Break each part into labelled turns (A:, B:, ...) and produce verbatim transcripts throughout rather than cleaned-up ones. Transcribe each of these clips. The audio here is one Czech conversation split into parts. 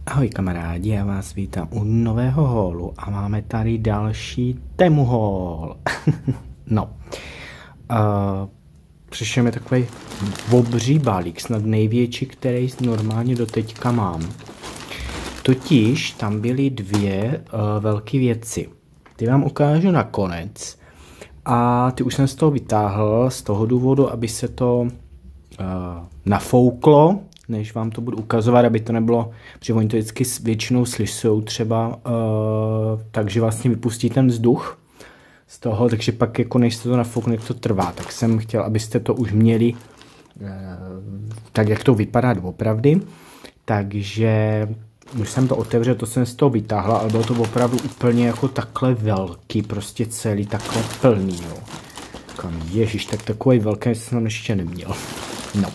A: Ahoj kamarádi, já vás vítám u nového holu a máme tady další Temu haul. No, uh, přišel mi takový obří balík, snad největší, který normálně doteďka mám. Totiž tam byly dvě uh, velké věci. Ty vám ukážu nakonec. A ty už jsem z toho vytáhl z toho důvodu, aby se to uh, nafouklo, než vám to budu ukazovat, aby to nebylo, protože oni to vždycky většinou slisujou třeba, uh, takže vlastně vypustí ten vzduch z toho, takže pak jako než se to nafoukne, to trvá. Tak jsem chtěl, abyste to už měli uh, tak, jak to vypadá doopravdy. Takže už jsem to otevřel, to jsem z toho vytáhla, ale bylo to opravdu úplně jako takhle velký, prostě celý takhle plný, jo. Kam ježiš, tak takový velký jsem ještě neměl. No.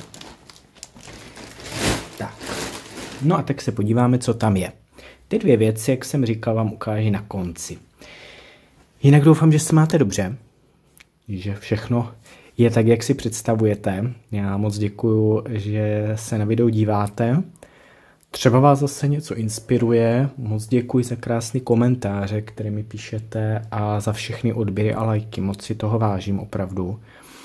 A: Tak. No a tak se podíváme, co tam je. Ty dvě věci, jak jsem říkal, vám ukážu na konci. Jinak doufám, že se máte dobře, že všechno je tak, jak si představujete. Já moc děkuju, že se na video díváte. Třeba vás zase něco inspiruje. Moc děkuji za krásný komentáře, které mi píšete a za všechny odběry a lajky. Moc si toho vážím opravdu.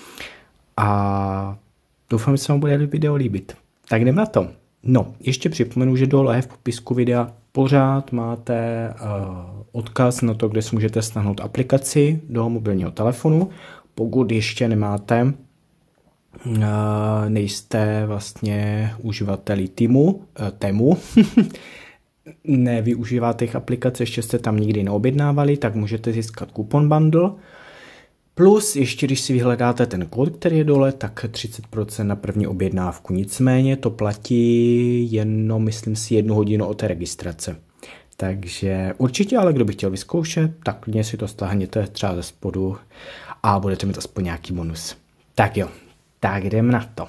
A: A doufám, že se vám bude video líbit. Tak jdem na to. No, ještě připomenu, že dole v popisku videa pořád máte uh, odkaz na to, kde si můžete stáhnout aplikaci do mobilního telefonu. Pokud ještě nemáte, uh, nejste vlastně uživateli Temu, uh, Temu, nevyužíváte těch aplikací, ještě jste tam nikdy neobjednávali, tak můžete získat kupon bundle. Plus, ještě když si vyhledáte ten kód, který je dole, tak třicet procent na první objednávku. Nicméně to platí jenom, myslím si, jednu hodinu od té registrace. Takže určitě, ale kdo by chtěl vyzkoušet, tak klidně si to stáhněte třeba ze spodu a budete mít aspoň nějaký bonus. Tak jo, tak jdem na to.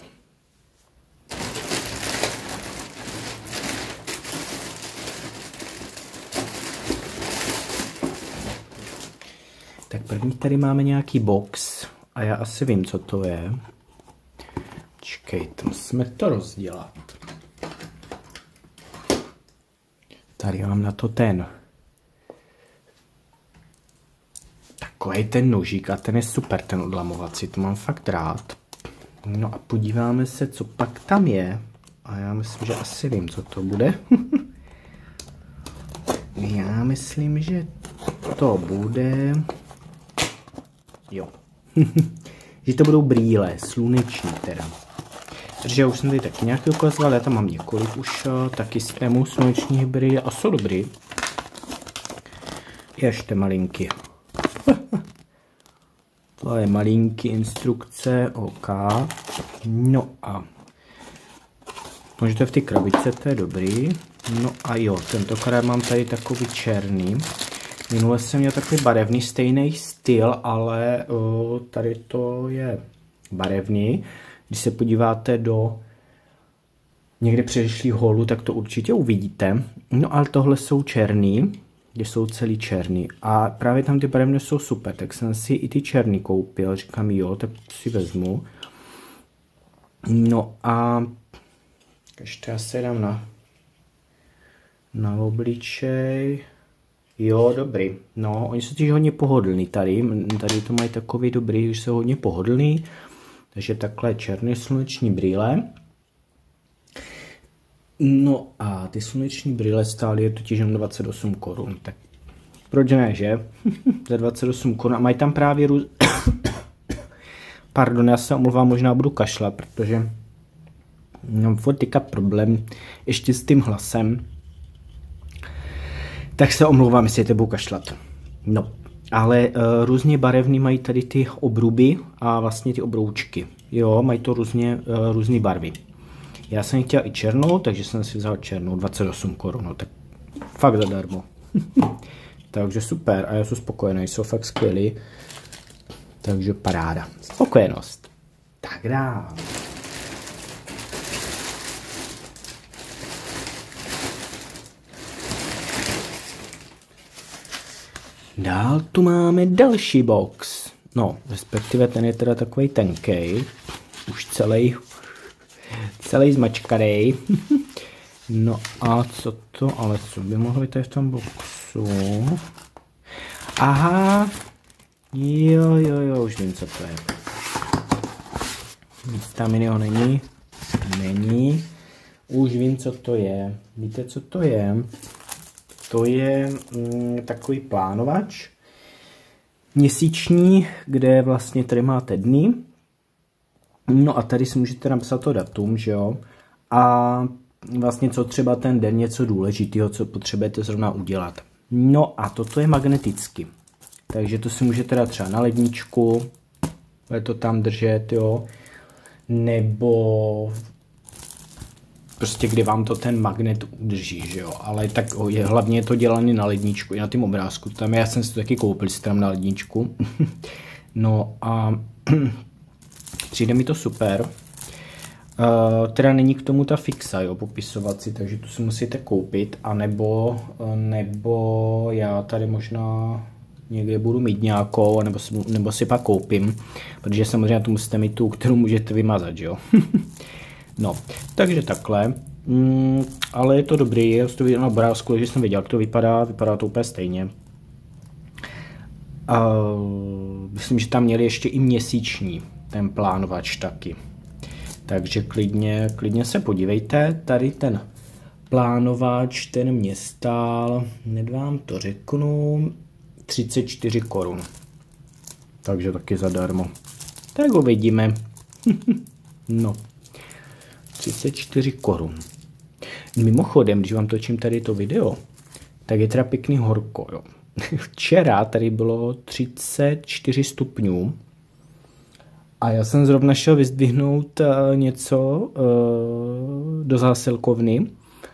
A: Tak první tady máme nějaký box a já asi vím, co to je. Počkejte, musíme to rozdělat. Tady mám na to ten. Takový ten nožík a ten je super, ten odlamovací, to mám fakt rád. No a podíváme se, co pak tam je. A já myslím, že asi vím, co to bude. Já myslím, že to bude... Jo. Že to budou brýle, sluneční teda. Protože já už jsem tady taky nějaký ukazoval, já tam mám několik už uh, taky z Temu slunečních brýle a jsou dobrý. Ještě malinky. To je malinký instrukce, OK. No a možná v té krabice, to je dobrý. No a jo, tentokrát mám tady takový černý. Minule jsem měl takový barevný stejný styl, ale uh, tady to je barevný. Když se podíváte do někde předešlých holů, tak to určitě uvidíte. No ale tohle jsou černý, kde jsou celý černý. A právě tam ty barevné jsou super, tak jsem si i ty černý koupil. Říkám jo, tak si vezmu. No a ještě já se dám na, na obličej. Jo, dobrý. No, oni jsou totiž hodně pohodlný tady. Tady to mají takový dobrý, že jsou hodně pohodlný. Takže takhle černé sluneční brýle. No a ty sluneční brýle stály je totiž jen dvacet osm korun. Tak proč ne, že? Za dvacet osm korun. A mají tam právě růz... Pardon, já se omluvám, možná budu kašlat, protože mám furt teďka problém ještě s tím hlasem. Tak se omlouvám, jestli te budu kašlat. No, ale uh, různě barevný mají tady ty obruby a vlastně ty obroučky. Jo, mají to různě, uh, různé barvy. Já jsem chtěl i černou, takže jsem si vzal černou, dvacet osm korun, no, tak fakt zadarmo. Takže super, a já jsem spokojený, jsou fakt skvělý. Takže paráda. Spokojenost. Tak dál. Dál tu máme další box. No, respektive ten je teda takový tenkej. Už celý, celý zmačkanej. No a co to, ale co by mohlo být tady v tom boxu? Aha, jo, jo, jo, už vím, co to je. Nic tam jiného není. Není. Už vím, co to je. Víte, co to je? To je mm, takový plánovač měsíční, kde vlastně tady máte dny. No a tady si můžete napsat to datum, že jo? A vlastně co třeba ten den, něco důležitého, co potřebujete zrovna udělat. No a toto je magneticky. Takže to si můžete dát třeba na ledničku, bude to tam držet, jo? Nebo prostě kdy vám to ten magnet udrží, že jo, ale tak je hlavně je to dělané na ledničku, i na tím obrázku, tam já jsem si to taky koupil, si tam na ledničku. No a přijde mi to super. Uh, teda není k tomu ta fixa, jo, popisovací, takže tu si musíte koupit, anebo, nebo já tady možná někde budu mít nějakou, nebo si, nebo si pak koupím, protože samozřejmě tu musíte mít tu, kterou můžete vymazat, jo. No, takže takhle, mm, ale je to dobrý, já jsem to viděl na obrázku, že jsem věděl, jak to vypadá, vypadá to úplně stejně. Uh, myslím, že tam měli ještě i měsíční ten plánovač taky. Takže klidně, klidně se podívejte, tady ten plánovač, ten mě stál, hned vám to řeknu, třicet čtyři korun. Takže taky zadarmo. Tak ho vidíme. No. třicet čtyři korun. Mimochodem, když vám točím tady to video, tak je teda pěkný horko, jo. Včera tady bylo třicet čtyři stupňů a já jsem zrovna šel vyzdvihnout uh, něco uh, do zásilkovny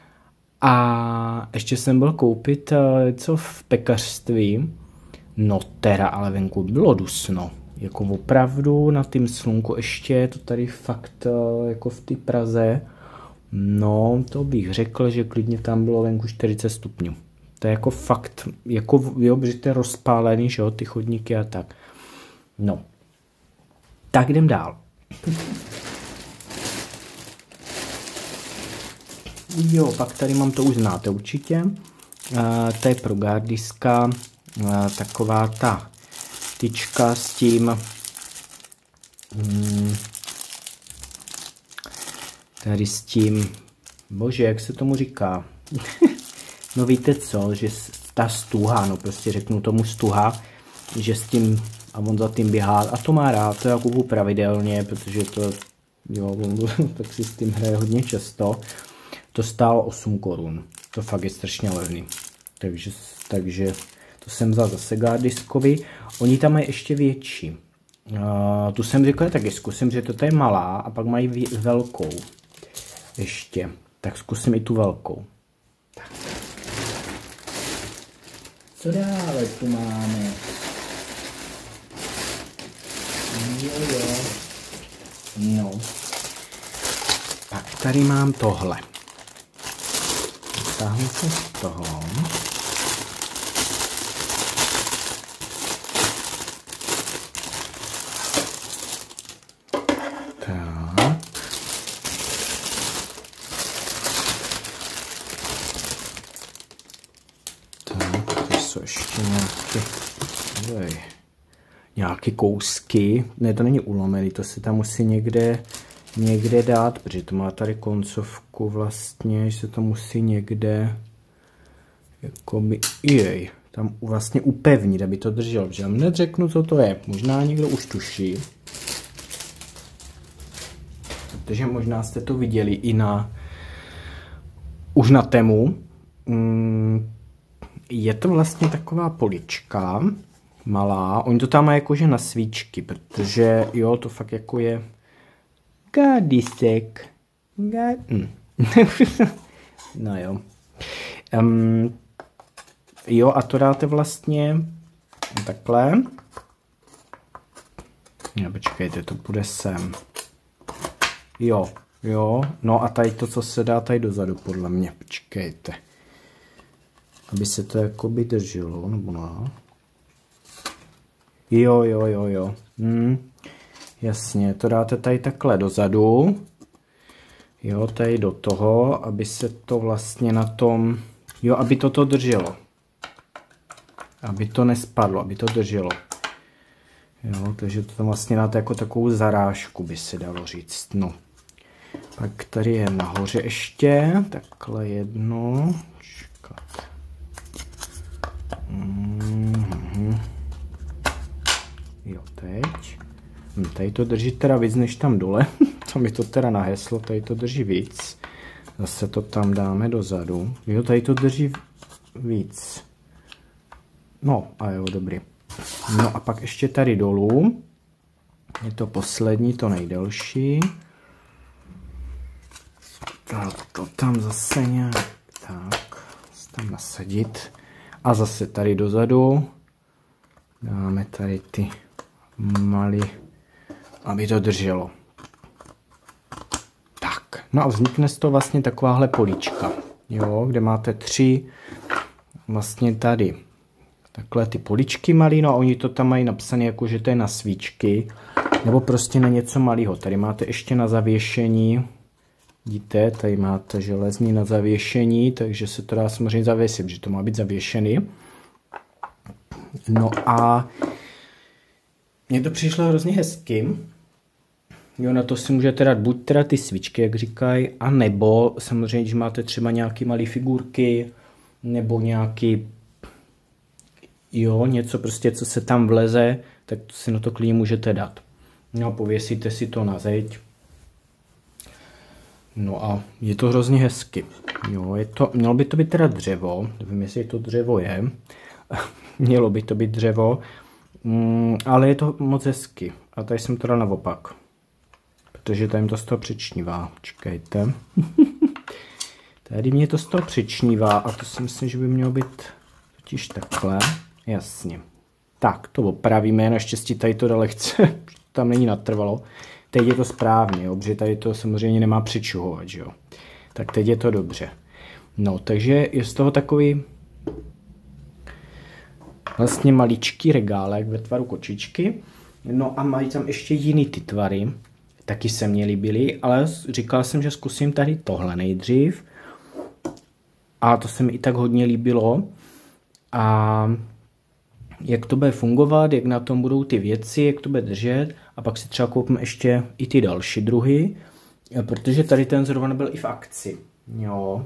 A: a ještě jsem byl koupit uh, něco v pekařství. No teda, ale venku bylo dusno. Jako opravdu na tým slunku ještě to tady fakt uh, jako v té Praze. No, to bych řekl, že klidně tam bylo venku čtyřicet stupňů. To je jako fakt, jako jo, protože to je rozpálený, že jo, ty chodníky a tak. No. Tak jdem dál. Jo, pak tady mám, to už znáte určitě. Uh, to je pro gardiska, uh, taková ta tyčka s tím hmm, tady s tím, bože, jak se tomu říká? No víte co, že ta stuha, no prostě řeknu tomu stuha, že s tím, a on za tím běhá, a to má rád, to já kupu pravidelně, protože to, jo, on tak si s tím hraje hodně často. To stálo osm korun, to fakt je strašně levný, takže, takže to jsem vzal zase gardiskovi. Oni tam mají ještě větší. Uh, tu jsem říkal, taky zkusím, že to je malá a pak mají velkou. Ještě. Tak zkusím i tu velkou. Tak. Co dále tu máme? Jo, jo. No. Tak tady mám tohle. Táhnu se z toho. Tak. Tak, to jsou ještě nějaké, oj, nějaké kousky. Ne, to není ulomený, to se tam musí někde, někde dát, protože to má tady koncovku vlastně, že se to musí někde, jakoby, jej, tam vlastně upevnit, aby to drželo, protože já neřeknu, co to je. Možná někdo už tuší. Protože možná jste to viděli i na, už na Temu. Je to vlastně taková polička, malá. Oni to tam mají jakože na svíčky, protože jo, to fakt jako je gardisek. Gard... Hm. No jo. Um, jo, a to dáte vlastně takhle. No, počkejte, to půjde sem. Jo, jo, no a tady to, co se dá tady dozadu, podle mě, počkejte. Aby se to jakoby drželo, nebo ne? Jo, jo, jo, jo. Hm, jasně, to dáte tady takhle dozadu. Jo, tady do toho, aby se to vlastně na tom, jo, aby toto drželo. Aby to nespadlo, aby to drželo. Jo, takže to tam vlastně dáte jako takovou zarážku, by se dalo říct. No. Pak tady je nahoře ještě, takhle jedno. Čekat. Mm-hmm. Jo, teď. Hm, tady to drží teda víc než tam dole. To mi to teda naheslo, tady to drží víc. Zase to tam dáme dozadu. Jo, tady to drží víc. No, a jo, dobrý. No a pak ještě tady dolů. Je to poslední, to nejdelší. Tak to tam zase nějak tak. Tam nasadit. A zase tady dozadu. Dáme tady ty malý, aby to drželo. Tak. No a vznikne z toho vlastně takováhle políčka. Jo, kde máte tři vlastně tady takhle ty poličky malý, no a oni to tam mají napsané jako, že to je na svíčky, nebo prostě na něco malého. Tady máte ještě na zavěšení, vidíte, tady máte železný na zavěšení, takže se to dá samozřejmě zavěsit, že to má být zavěšený. No a mně to přišlo hrozně hezky. Jo, na to si můžete dát buď teda ty svíčky, jak říkají, a nebo samozřejmě, když máte třeba nějaké malé figurky, nebo nějaký jo, něco prostě, co se tam vleze, tak si na to klidně můžete dát. No a pověsíte si to na zeď. No a je to hrozně hezky. Jo, je to, mělo by to být teda dřevo, nevím, jestli to dřevo je. Mělo by to být dřevo, mm, ale je to moc hezky. A tady jsem to dal naopak. Protože tady mi to z toho přičnívá. Čekejte. Tady mě to z toho přičnívá a to si myslím, že by mělo být totiž takhle. Jasně. Tak, to opravíme, naštěstí tady to dalehce, tam není natrvalo. Teď je to správně, jo, protože tady to samozřejmě nemá přičuhovat, že jo. Tak teď je to dobře. No, takže je z toho takový vlastně maličký regálek ve tvaru kočičky. No a mají tam ještě jiný ty tvary, taky se mně líbily, ale říkal jsem, že zkusím tady tohle nejdřív. A to se mi i tak hodně líbilo. A jak to bude fungovat, jak na tom budou ty věci, jak to bude držet. A pak si třeba koupím ještě i ty další druhy, protože tady ten zrovna nebyl i v akci. Jo.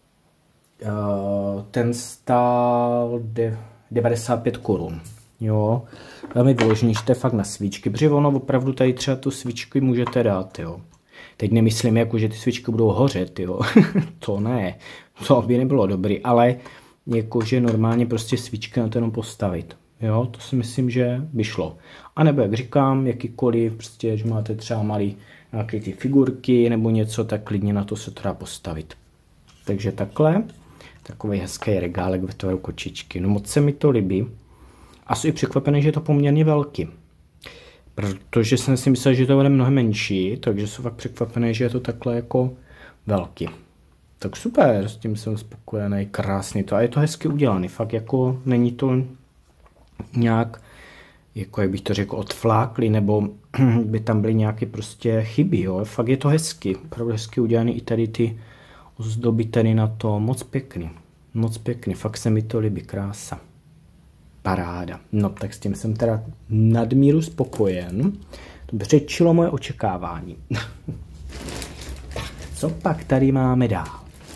A: Ten stál devadesát pět korun. Jo. Velmi vyložený, že to je fakt na svíčky, protože ono opravdu tady třeba tu svíčky můžete dát, jo. Teď nemyslím, jako, že ty svíčky budou hořet, jo. To ne, to by nebylo dobrý, ale jakože normálně prostě svíčky na to jenom postavit. Jo, to si myslím, že by šlo. A nebo jak říkám, jakýkoliv, prostě, že máte třeba malý nějaké ty figurky nebo něco, tak klidně na to se to dá postavit. Takže takhle, takový hezký regálek ve tvaru kočičky. No moc se mi to líbí. A jsem i překvapený, že je to poměrně velký. Protože jsem si myslel, že to bude mnohem menší, takže jsem fakt překvapený, že je to takhle jako velký. Tak super, s tím jsem spokojený, krásný to. A je to hezky udělaný, fakt jako není to nějak, jako jak bych to řekl, odflákli, nebo by tam byly nějaké prostě chyby, jo. Fakt je to hezky, opravdu hezky udělaný, i tady ty ozdoby tady na to, moc pěkný, moc pěkný, fakt se mi to líbí, krása. Paráda. No tak s tím jsem teda nadmíru spokojen, to přečilo moje očekávání. Tak, co pak tady máme dál?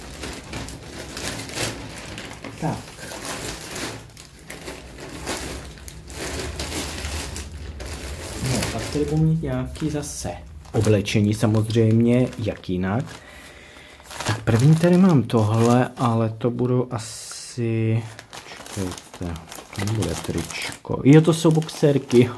A: Tak. No, pak tady budu mít nějaký zase oblečení samozřejmě, jak jinak. Tak první tady mám tohle, ale to budu asi... Čekajte, to bude tričko. Jo, to jsou boxerky.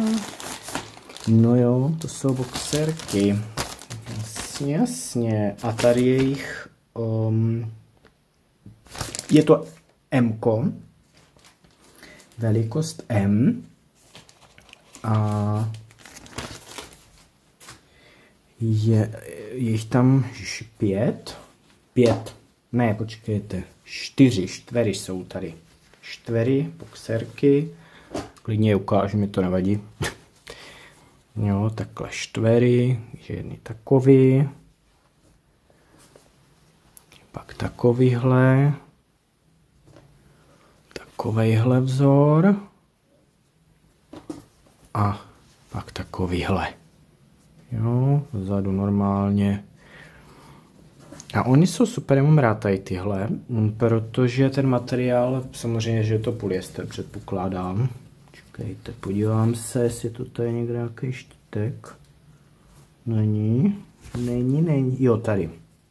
A: No jo, to jsou boxerky. Jasně, jasně. A tady je jich... Um, je to M-ko. Velikost M. A je, je jich tam pět. Pět. Ne, počkejte. Čtyři. Štvery jsou tady. Štvery, boxerky. Klidně je ukážu, mi to nevadí. Jo, takhle štvery. Jedny takový. Pak takovýhle. Takovejhle vzor. A pak takovýhle. Jo, vzadu normálně. A oni jsou super, já mám rád tady tyhle, protože ten materiál, samozřejmě, že je to polyester, předpokládám. Čekejte, podívám se, jestli to tady je někde nějaký štítek. Není, není, není, jo, tady.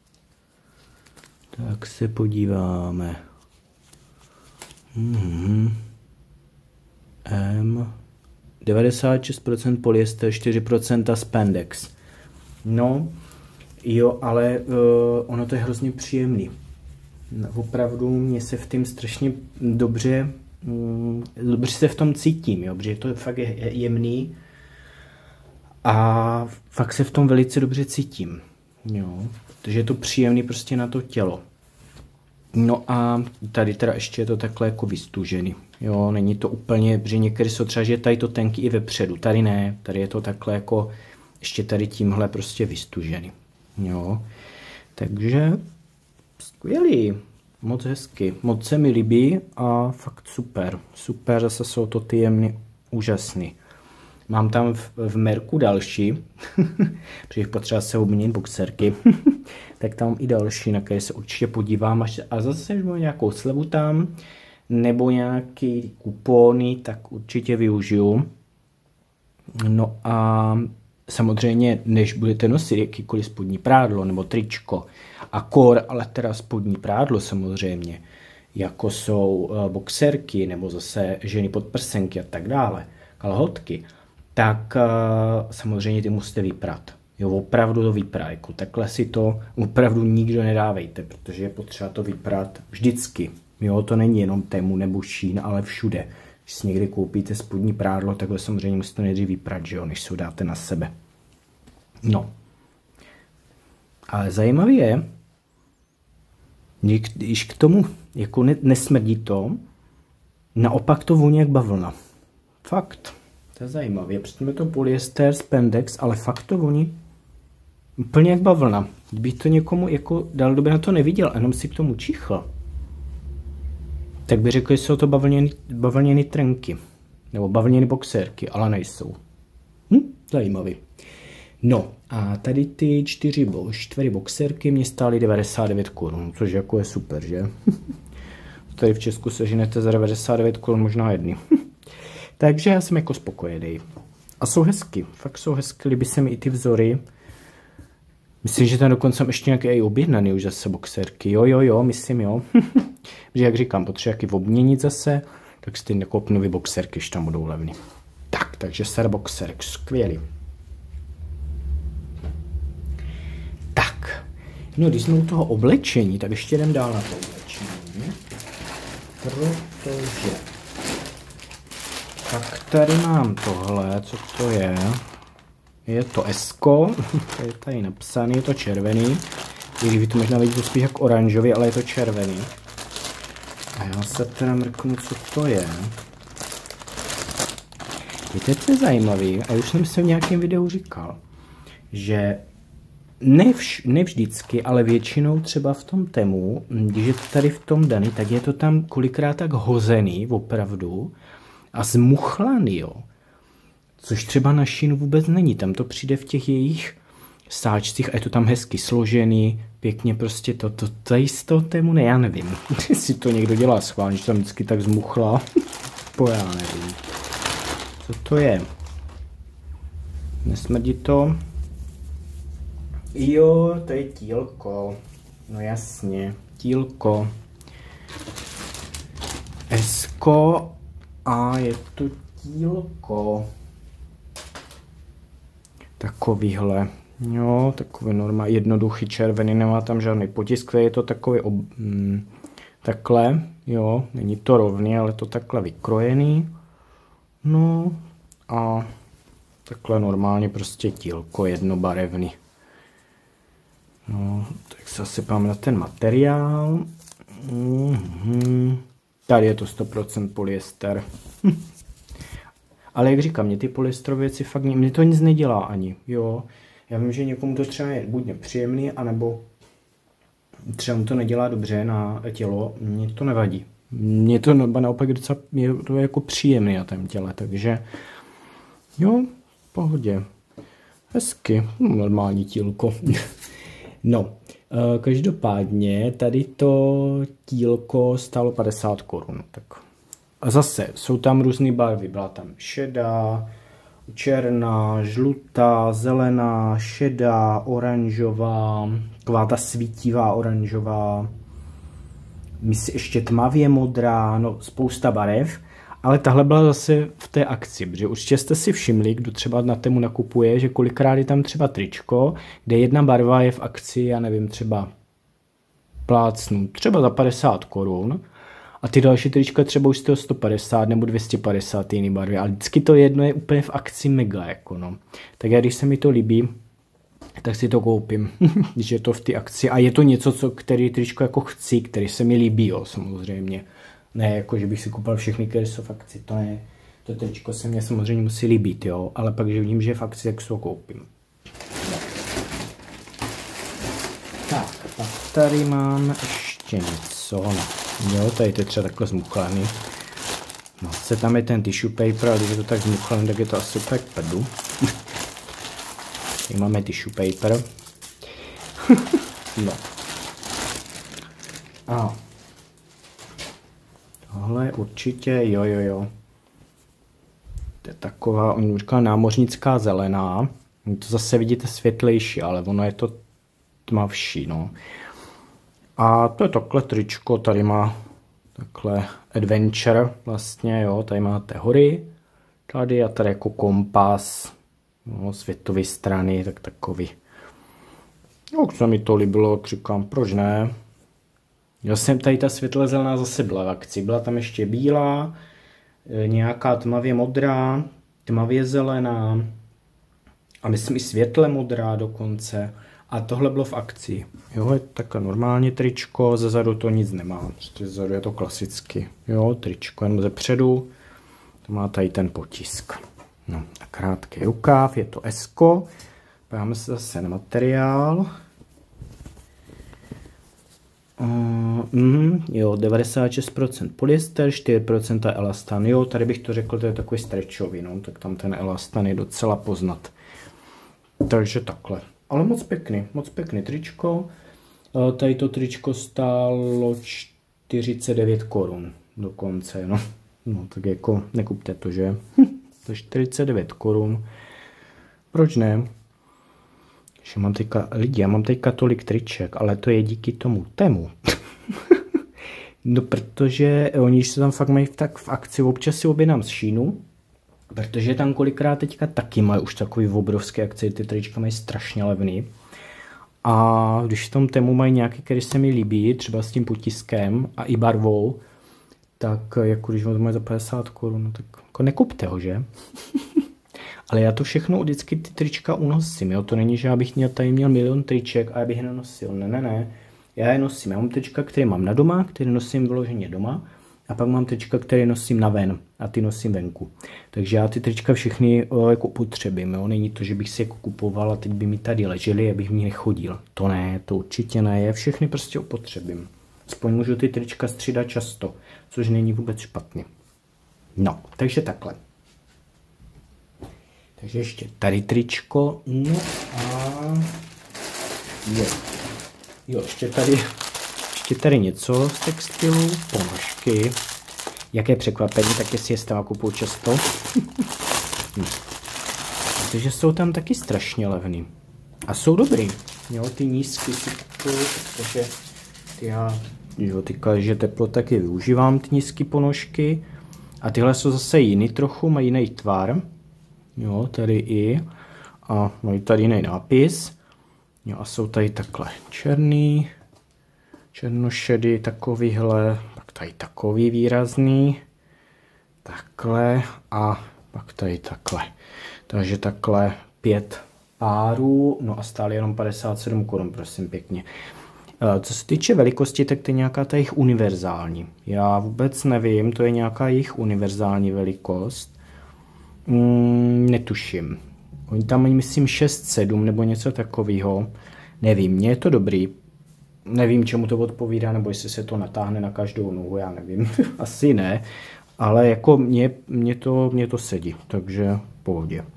A: Tak se podíváme. Mhm. M. devadesát šest procent polyester, čtyři procenta spandex. No, jo, ale uh, ono to je hrozně příjemný. Opravdu mě se v tom strašně dobře, um, dobře se v tom cítím, jo, protože to je fakt jemný a fakt se v tom velice dobře cítím, jo, protože je to příjemný prostě na to tělo. No a tady teda ještě je to takhle jako vystužený, jo, není to úplně, protože některé jsou třeba, že je tady to tenký i vepředu, tady ne, tady je to takhle jako ještě tady tímhle prostě vystužený. Jo, takže skvělý, moc hezky, moc se mi líbí a fakt super, super, zase jsou to ty jemný, úžasný. Mám tam v, v merku další, protože potřeba se obměnit boxerky, tak tam i další, na které se určitě podívám, až, a zase, když mám nějakou slevu tam, nebo nějaký kupony, tak určitě využiju. No a samozřejmě, než budete nosit jakýkoliv spodní prádlo nebo tričko a kor, ale teda spodní prádlo samozřejmě, jako jsou boxerky nebo zase ženy podprsenky a tak dále, kalhotky, tak samozřejmě ty musíte vyprat. Jo, opravdu to vyprá, jako takhle si to opravdu nikdo nedávejte, protože je potřeba to vyprat vždycky. Jo, to není jenom Temu nebo Shein, ale všude. Když si někdy koupíte spodní prádlo, tak ho samozřejmě musíte nejdřív vyprat, že jo, než se ho dáte na sebe. No. Ale zajímavé je, když k tomu jako ne, nesmrdí to, naopak to voní jak bavlna. Fakt. To je zajímavé. Přitom je to polyester, spandex, ale fakt to voní úplně jak bavlna. Kdybych to někomu jako dal, doby na to neviděl, jenom si k tomu čichl, tak by řekl, že jsou to bavlněny, bavlněny trenky. Nebo bavlněny boxerky, ale nejsou. Hm, zajímavý. No a tady ty čtyři bo, čtyři boxerky mě stály devadesát devět korun, což jako je super, že? Tady v Česku seženete za devadesát devět korun možná jedny. Takže já jsem jako spokojený. A jsou hezky, fakt jsou hezky, líbí se mi i ty vzory. Myslím, že tam dokonce jsem ještě nějaký objednaný už zase boxerky. Jo, jo, jo, myslím, jo. Protože jak říkám, potřebuji jaký obměnit zase, tak si ty nekoupnu nový boxerky, když tam budou levný. Tak, takže Sara boxerk, skvělý. Tak, no když jsme u toho oblečení, tak ještě jdem dál na to oblečení. Protože... Tak tady mám tohle, co to je? Je to Esko, to je tady napsaný, je to červený. I když to možná vidíte spíš jak oranžový, ale je to červený. A já se teda mrknu, co to je. Víte, co je zajímavý, a už jsem se v nějakém videu říkal, že nevž, nevždycky, ale většinou třeba v tom Temu, když je to tady v tom daný, tak je to tam kolikrát tak hozený, opravdu, a zmuchlaný, jo. Což třeba na Sheinu vůbec není, tam to přijde v těch jejich sáčcích a je to tam hezky složený, pěkně prostě to, to tady z toho Temu, ne, já nevím, jestli to někdo dělá schválně, že tam vždycky tak zmuchla, po já nevím. Co to je? Nesmrdí to? Jo, to je tílko, no jasně, tílko. Esko a je to tílko. Takovýhle. Jo, takový normální, jednoduchý červený, nemá tam žádný potisk, je to takový ob, mm, takhle, jo, není to rovný, ale to takhle vykrojený. No a takhle normálně prostě tílko jednobarevný. No, tak se zasypám na ten materiál. Mm-hmm. Tady je to sto procent polyester. Ale jak říkám, mě ty polyesterové věci fakt, mě to nic nedělá ani, jo. Já vím, že někomu to třeba je buď nepříjemný, anebo třeba mu to nedělá dobře na tělo, mně to nevadí. Mně to naopak docela je to jako příjemný na tom těle, takže jo, v pohodě. Hezky, normální tílko. No, každopádně tady to tílko stálo padesát korun. Tak. A zase jsou tam různé barvy. Byla tam šedá, černá, žlutá, zelená, šedá, oranžová, taková ta svítivá oranžová, myslím ještě tmavě modrá, no spousta barev. Ale tahle byla zase v té akci, protože určitě jste si všimli, kdo třeba na tému nakupuje, že kolikrát je tam třeba tričko, kde jedna barva je v akci, já nevím, třeba plácnu, třeba za padesát korun a ty další trička třeba už stojí sto padesát nebo dvě stě padesát jiný barvy, ale vždycky to jedno je úplně v akci mega, jako no. Tak já, když se mi to líbí, tak si to koupím, když je to v té akci a je to něco, co, který tričko jako chci, který se mi líbí, jo, samozřejmě. Ne, jako, že bych si koupil všechny, které jsou v akci, to ne. To tričko se mně samozřejmě musí líbit, jo, ale pak, že vidím, že je v akci, tak si ho koupím. No. Tak, pak tady mám ještě něco, no. Jo, tady to je třeba takhle zmuchlaný. No, se tam je ten tissue paper, ale když je to tak zmuchlaný, tak je to asi tak prdu. Tady máme tissue paper. No. A tohle určitě, jo, jo, jo. To je taková, on říká námořnická zelená. To zase vidíte světlejší, ale ono je to tmavší, no. A to je takhle tričko, tady má takhle adventure vlastně, jo. Tady máte hory, tady a tady jako kompas, no, světové strany, tak takový. No, se mi to líbilo, říkám, proč ne. Já jsem tady ta světle zelená zase byla v akci. Byla tam ještě bílá, nějaká tmavě modrá, tmavě zelená a myslím i světle modrá dokonce. A tohle bylo v akci. Jo, je takhle normálně tričko, zezadu to nic nemá. Prostě zezadu je to klasicky. Jo, tričko jenom ze předu. To má tady ten potisk. No a krátký rukáv, je to esko. Podíváme se zase na materiál. Uh, mm, jo, devadesát šest procent polyester, čtyři procenta elastan. Jo, tady bych to řekl, to je takový stretchový, no, tak tam ten elastan je docela poznat. Takže takhle. Ale moc pěkný, moc pěkný tričko. Uh, tady to tričko stálo čtyřicet devět korun dokonce, no. No, tak jako nekupte to, že? To čtyřicet devět korun. Proč ne? Že mám teďka, lidi, já mám teďka tolik triček, ale to je díky tomu tému. No, protože oni se tam fakt mají tak v akci, občas si objednám z Sheinu, protože tam kolikrát teďka taky mají už takový obrovský akci, ty trička mají strašně levný. A když v tom tému mají nějaký, který se mi líbí, třeba s tím potiskem a i barvou, tak jako když to mají za padesát korun, no, tak jako nekupte ho, že? Ale já to všechno vždycky ty trička unosím, jo? To není, že já bych měl, tady měl milion triček a já bych je nenosil, ne, ne, ne. Já je nosím, já mám trička, které mám na doma, které nosím vyloženě doma a pak mám trička, které nosím na ven a ty nosím venku. Takže já ty trička všechny o, jako potřebím, jo? Není to, že bych si jako kupoval a teď by mi tady ležely, abych v ní nechodil. To ne, to určitě ne, já všechny prostě opotřebím. Aspoň můžu ty trička střídat často, což není vůbec špatný. No, takže takhle. Takže ještě tady tričko, no a jo, jo ještě tady, ještě tady něco z textilu, ponožky, jaké překvapení, taky si je stává kupuju často, hm. Protože jsou tam taky strašně levný a jsou dobrý, jo, ty nízky si kupuju, protože ty já, jo, tyka, že teplo taky využívám ty nízké ponožky a tyhle jsou zase jiný trochu, mají jiný tvar. Jo, tady i. A mají tady jiný nápis. Jo, a jsou tady takhle černý, černošedý, takovýhle, pak tady takový výrazný, takhle a pak tady takhle. Takže takhle pět párů, no a stály jenom padesát sedm korun, prosím pěkně. Co se týče velikosti, tak to je nějaká ta jejich univerzální. Já vůbec nevím, to je nějaká jejich univerzální velikost. Mm, netuším. Oni tam mají, myslím, šest sedm nebo něco takového. Nevím, mně je to dobrý. nevím, čemu to odpovídá, nebo jestli se to natáhne na každou nohu, já nevím, asi ne, ale jako mě, mě, to, mě to sedí, takže v pohodě.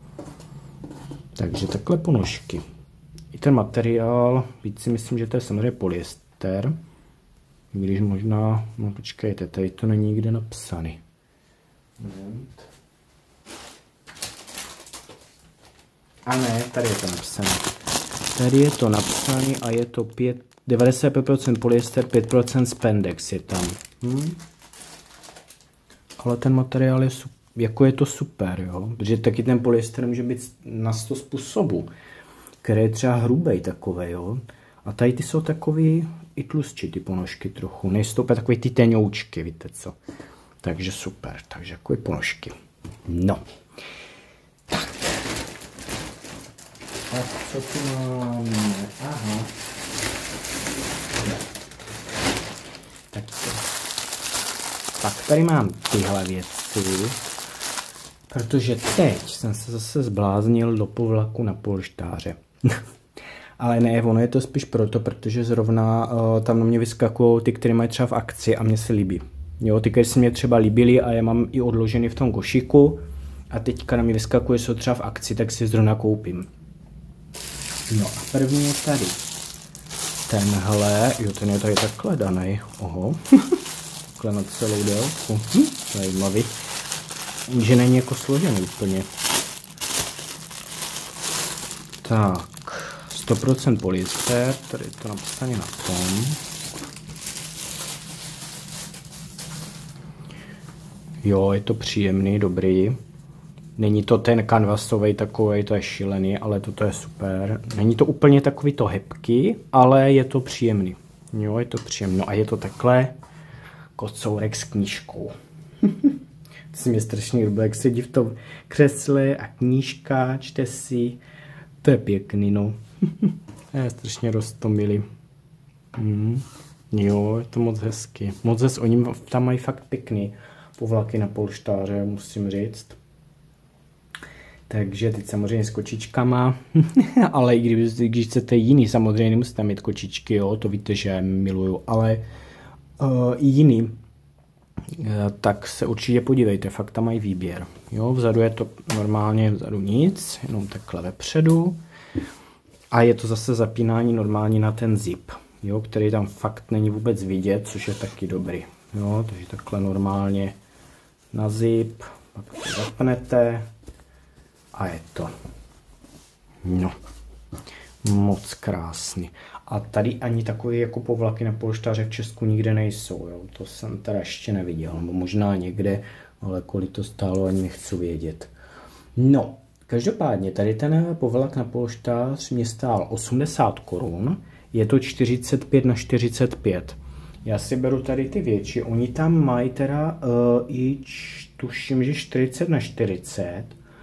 A: Takže takhle ponožky. I ten materiál, víc si myslím, že to je samozřejmě polyester, když možná, no počkejte, tady to není nikde napsaný. A ne, tady je to napsané. Tady je to napsané a je to devadesát pět procent polyester, pět procent spandex je tam. Hm? Ale ten materiál je super, jako je to super, jo? Protože taky ten polyester může být na sto způsobů, který je třeba hrubej takovej, jo? A tady ty jsou takový i tlustší ty ponožky trochu, nejsou takový ty tenoučky, víte co. Takže super, takže takové ponožky. No. Tak. A co tu máme? Aha. Tak, tak tady mám tyhle věci, protože teď jsem se zase zbláznil do povlaku na polštáře. Ale ne, ono je to spíš proto, protože zrovna uh, tam na mě vyskakují ty, které mají třeba v akci a mně se líbí. Jo, ty, které se mě třeba líbily a já mám i odložený v tom košíku a teďka na mě vyskakuje, jsou třeba v akci, tak si zrovna koupím. No a první je tady tenhle, jo, ten je tady takhle danej, oho, takhle na celou délku, hm, zajímavý, že není jako složený úplně. Tak, sto procent polyester, tady je to napsané na tom. Jo, je to příjemný, dobrý. Není to ten kanvasový takový, to je šílený, ale toto je super. Není to úplně takový to hebký, ale je to příjemný. Jo, je to příjemný. No a je to takhle kocourek s knížkou. To se mě strašně líbí, jak sedí v tom křesle a knížka, čte si. To je pěkný, no. Je strašně roztomilý. Mm. Jo, je to moc hezky. Moc hezky, oni tam mají fakt pěkný povlaky na polštáře, musím říct. Takže teď samozřejmě s kočičkama, ale i když, když chcete jiný, samozřejmě nemusíte mít kočičky, jo, to víte, že miluju, ale uh, i jiný, uh, tak se určitě podívejte, fakt tam mají výběr. Jo, vzadu je to normálně, vzadu nic, jenom takhle vepředu a je to zase zapínání normální na ten zip, jo, který tam fakt není vůbec vidět, což je taky dobrý. Jo, takže takhle normálně na zip, pak to zapnete a je to. No, moc krásný. A tady ani takový jako povlaky na polštáře v Česku nikde nejsou, jo. To jsem teda ještě neviděl, nebo možná někde, ale kolik to stálo, ani nechci vědět. No, každopádně tady ten povlak na polštář mě stál osmdesát korun, je to čtyřicet pět na čtyřicet pět. Já si beru tady ty větší, oni tam mají teda uh, i tuším, že čtyřicet na čtyřicet.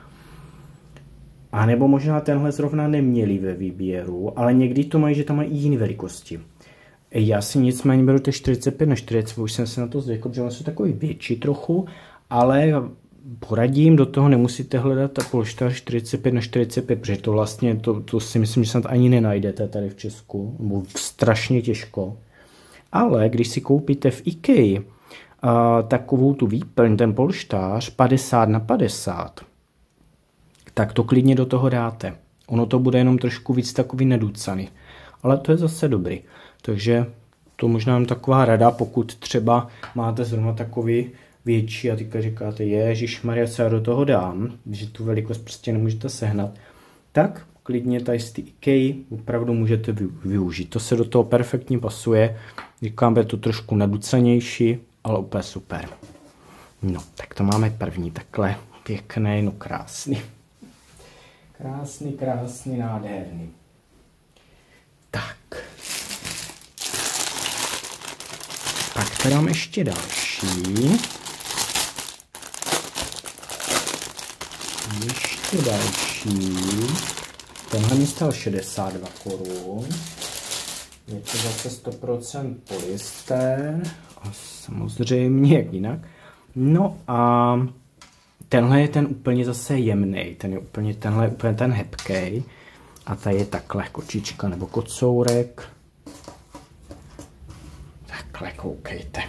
A: A nebo možná tenhle zrovna neměli ve výběru, ale někdy to mají, že tam mají i jiné velikosti. Já si nicméně beru ty čtyřicet pět na čtyřicet, už jsem se na to zvykl, protože jsou takový větší trochu, ale poradím, do toho nemusíte hledat ta polštář čtyřicet pět na čtyřicet pět, protože to vlastně, to, to si myslím, že snad ani nenajdete tady v Česku, nebo strašně těžko. Ale když si koupíte v IKEA uh, takovou tu výplň, ten polštář padesát na padesát, tak to klidně do toho dáte. Ono to bude jenom trošku víc takový neducaný, ale to je zase dobrý. Takže to možná jen taková rada, pokud třeba máte zrovna takový větší a teďka říkáte, ježišmarja, co já do toho dám, že tu velikost prostě nemůžete sehnat, tak klidně tady z té IKEA opravdu můžete využít. To se do toho perfektně pasuje. Říkám, je to trošku naducenější, ale úplně super. No, tak to máme první, takhle pěkný, no krásný. Krásný, krásný, nádherný. Tak. Pak tady mám ještě další. Ještě další. Tenhle mi stál šedesát dva korun. Je to zase sto procent polyester. A samozřejmě jak jinak. No a tenhle je ten úplně zase jemný. Ten je úplně, tenhle je úplně ten hebkej. A tady je takhle kočička nebo kocourek. takhle koukejte.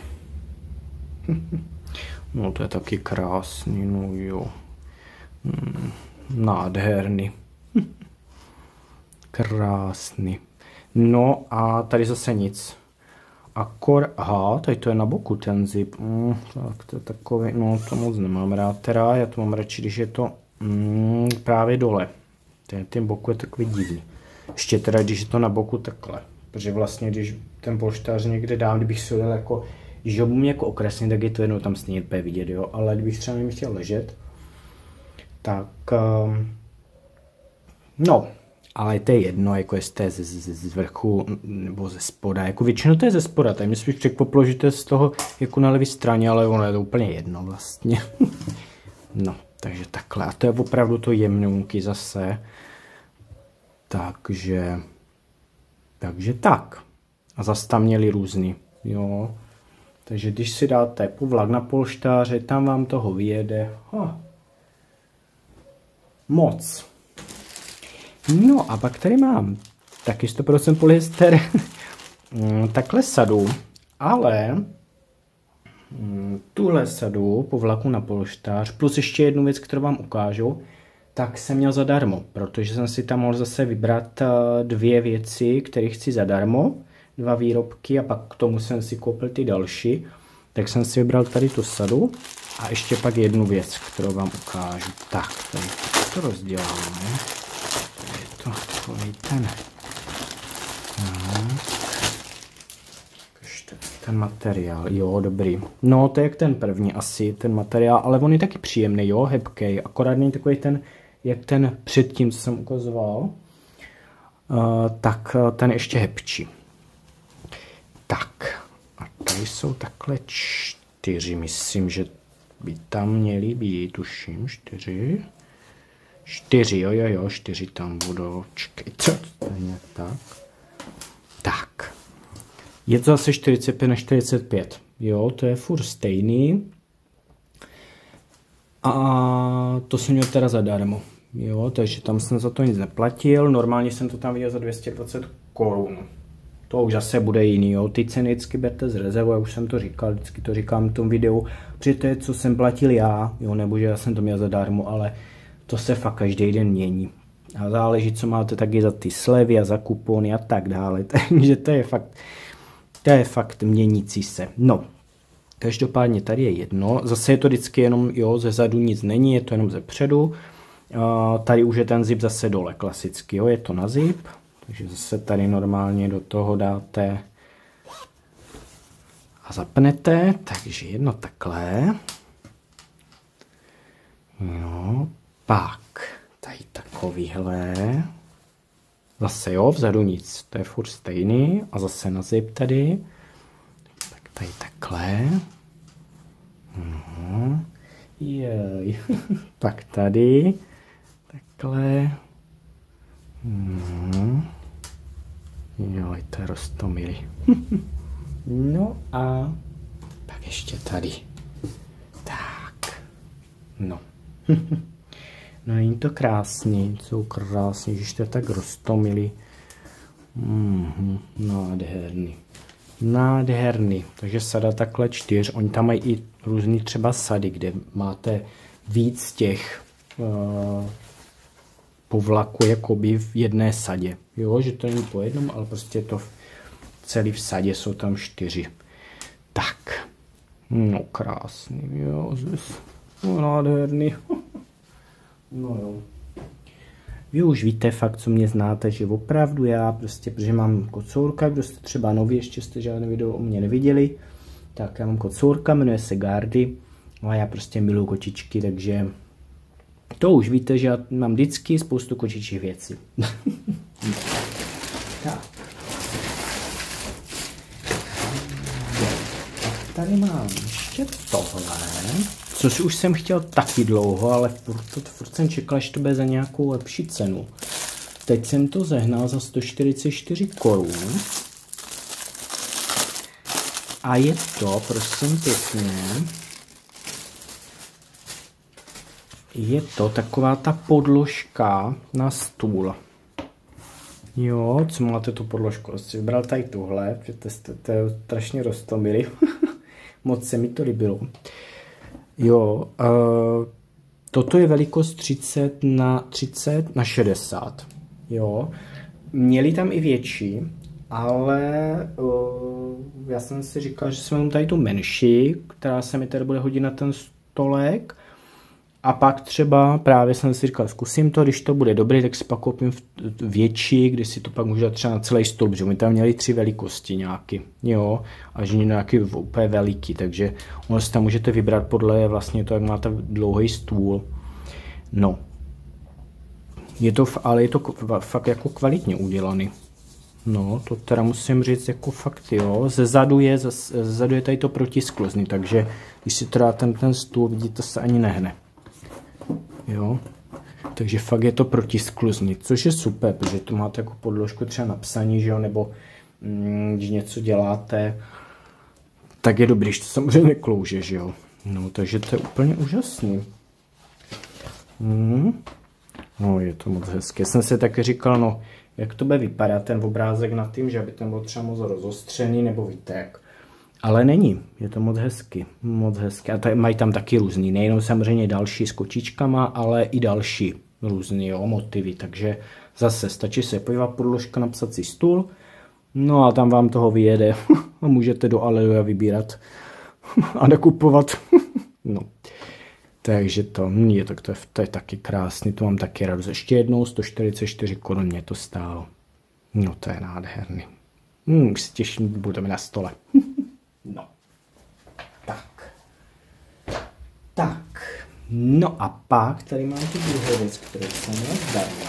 A: No to je taky krásný, no jo. Hmm, nádherný. Krásný. No a tady zase nic. Akor, aha, tady to je na boku ten zip. Mm, tak to je takový, no to moc nemám rád teda, já to mám radši, když je to mm, právě dole. Ten, ten boku je takový divný. Ještě teda, když je to na boku takhle. Protože vlastně, když ten polštář někde dám, kdybych si ho dal jako, když ho budu jako okrasně, tak je to jednou tam stejně úplně vidět, jo. Ale kdybych třeba nevím chtěl ležet, tak, um, no, ale to je jedno, jako jestli z, z, z vrchu nebo ze spoda, jako většinou to je ze spoda, tady mě spíš překvapilo, že to je z toho jako na levé straně, ale ono je to úplně jedno vlastně. No, takže takhle, a to je opravdu to jemnunky zase, takže, takže tak, a zase tam měli různý, jo, takže když si dáte povlak na polštáře, tam vám toho vyjede, ha, moc. No a pak tady mám taky sto procent polyester, takhle sadu, ale tuhle sadu povlaku na polštář, plus ještě jednu věc, kterou vám ukážu, tak jsem měl zadarmo, protože jsem si tam mohl zase vybrat dvě věci, které chci zadarmo, dva výrobky a pak k tomu jsem si koupil ty další, tak jsem si vybral tady tu sadu a ještě pak jednu věc, kterou vám ukážu. Tak, tady to rozděláme. To takový ten, ten materiál, jo, dobrý. No, to je jak ten první asi, ten materiál, ale on je taky příjemný, jo, hebkej, akorát není takový ten, jak ten předtím, co jsem ukazoval, uh, tak ten ještě hebčí. Tak, a tady jsou takhle čtyři, myslím, že by tam měly být, tuším, čtyři. Čtyři, jo, jo, jo, čtyři tam budou, čekejte, to je nějak tak. Tak, je to zase čtyřicet pět na čtyřicet pět, jo, to je furt stejný. A to jsem měl teda zadarmo, jo, takže tam jsem za to nic neplatil, normálně jsem to tam viděl za dvě stě dvacet korun. To už zase bude jiný, jo, ty ceny vždycky berte z rezervu, já už jsem to říkal, vždycky to říkám v tom videu, protože to je, co jsem platil já, jo, nebo že já jsem to měl zadarmo, ale to se fakt každý den mění. A záleží, co máte taky za ty slevy a za kupony a tak dále. Takže to je fakt, to je fakt měnící se. No, každopádně tady je jedno. Zase je to vždycky jenom, jo, ze zadu nic není, je to jenom ze předu. Uh, tady už je ten zip zase dole, klasicky, jo, je to na zip. Takže zase tady normálně do toho dáte a zapnete. Takže jedno takhle. Jo. Pak tady takovýhle, zase jo, vzadu nic, to je furt stejný a zase na zip tady, tak tady takhle, uhum. Jej. Pak tady, takhle, uhum. Joj, to je roztomilý. No a pak ještě tady, tak, no. No není to krásný, jsou krásný, že to je tak roztomilý. Mm-hmm, nádherný. Nádherný. Takže sada takhle čtyř. Oni tam mají i různý třeba sady, kde máte víc těch uh, povlaků jakoby v jedné sadě. Jo, že to není po jednom, ale prostě to v, celý v sadě jsou tam čtyři. Tak. No krásný, jo. No, nádherný. No jo. Vy už víte fakt, co mě znáte, že opravdu já prostě, protože mám kocourka, kdo jste třeba noví, ještě jste žádné video o mě neviděli, tak já mám kocourka, jmenuje se Gardy, no a já prostě miluji kočičky, takže to už víte, že já mám vždycky spoustu kočičích věcí. Tak. Tady mám ještě tohle, což už jsem chtěl taky dlouho, ale furt, furt jsem čekal, že to bude za nějakou lepší cenu. Teď jsem to zehnal za sto čtyřicet čtyři korun. A je to, prosím pěkně, je to taková ta podložka na stůl. Jo, co máte tu podložku? Jsi vybral tady tuhle, protože to, to je strašně roztomilý. Moc se mi to líbilo. Jo, uh, toto je velikost třicet na třicet na šedesát. Jo, měli tam i větší, ale uh, já jsem si říkal, že jsem mám tady tu menší, která se mi tady bude hodit na ten stolek. A pak třeba právě jsem si říkal, zkusím to, když to bude dobrý, tak si pak koupím větší, kdy si to pak můžu dát třeba na celý stůl, protože my tam měli tři velikosti nějaký, jo, až nějaký úplně veliký, takže ono si tam můžete vybrat podle vlastně to, jak máte dlouhý stůl. No, je to, ale je to fakt jako kvalitně udělaný. No, to teda musím říct jako fakt, jo. Ze zadu je, ze zadu je tady to protiskluzný, takže když si to dá ten, ten stůl, vidíte, to se ani nehne. Jo, takže fakt je to protiskluzný, což je super, protože to máte jako podložku třeba na psaní, že jo, nebo mm, když něco děláte, tak je dobrý, že to samozřejmě neklouže, že jo. No, takže to je úplně úžasný. Mm. No, je to moc hezké. Já jsem si taky říkal, no, jak to bude vypadat ten obrázek nad tím, že aby ten byl třeba moc rozostřený nebo vytek. Ale není, je to moc hezky, moc hezky. A tady mají tam taky různý, nejenom samozřejmě další s kočičkama, ale i další různý, jo, motivy. Takže zase stačí se podívat podložka na psací stůl, no a tam vám toho vyjede a můžete do Aleluja vybírat a nakupovat. No, takže to je, tak to, je, to je taky krásný, to mám taky radost. Ještě jednou sto čtyřicet čtyři korun mě to stálo. No, to je nádherný. Hmm, už se těším, budeme na stole. No, tak, tak, no a pak tady mám tu druhou věc, kterou jsem měl zdarma.